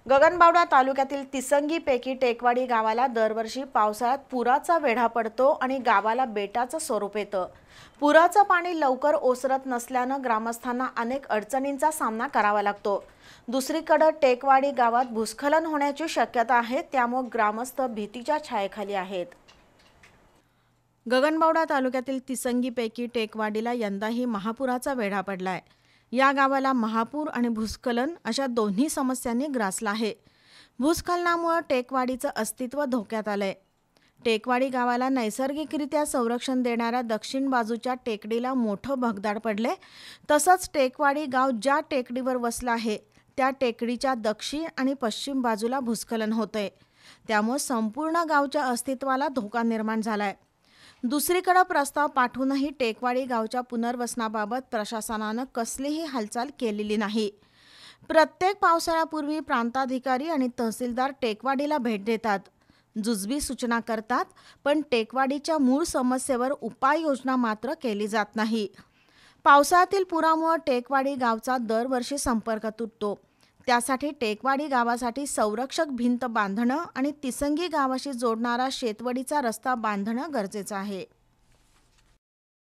गगनबावडा तालुक्यातील तिसंगीपैकी टेकवाडी गावाला दरवर्षी पावसाळ्यात पुराचा वेढा पडतो आणि गावाला बेटाचं स्वरूप येतं। पुराचं पाणी लवकर ओसरत नसल्यानं ग्रामस्थांना अनेक अडचणींचा सामना करावा लागतो। दुसरीकडे टेकवाडी गावात भूस्खलन होण्याची शक्यता आहे, त्यामुळे ग्रामस्थ भीतीच्या छायेखाली आहेत। गगनबावडा तालुक्यातील तिसंगीपैकी टेकवाडीला यंदाही महापुराचा वेढा पडलाय। या गावाला महापूर आणि भूस्खलन अशा दोन्ही समस्यांनी ग्रासला आहे। भूस्खलनामुळे टेकवाडीचं अस्तित्व धोक्यात आलंय। टेकवाडी गावाला नैसर्गिकरित्या संरक्षण देणाऱ्या दक्षिण बाजूच्या टेकडीला मोठं भगदाड पडले। तसंच टेकवाडी गाव ज्या टेकडीवर वसलं आहे त्या टेकडीच्या दक्षिण आणि पश्चिम बाजूला भूस्खलन होतंय, त्यामुळे संपूर्ण गावच्या अस्तित्वाला धोका निर्माण झालाय। दुसरीकडे प्रस्ताव पाठवूनही टेकवाडी गावच्या पुनर्वसनाबाबत प्रशासनानं कसलीही हालचाल केलेली नाही। प्रत्येक पावसाळ्यापूर्वी प्रांताधिकारी आणि तहसीलदार टेकवाडीला भेट देतात, जुजबी सूचना करतात, पण टेकवाडीच्या मूळ समस्येवर उपाययोजना मात्र केली जात नाही। पावसाळ्यातील पुरामुळे टेकवाडी गावचा दरवर्षी संपर्क तुटतो। त्यासाठी टेकवाडी गावासाठी संरक्षक भिंत बांधणं आणि तिसंगी गावाशी जोडणारा शेतवडीचा रस्ता बांधणं गरजेचं आहे।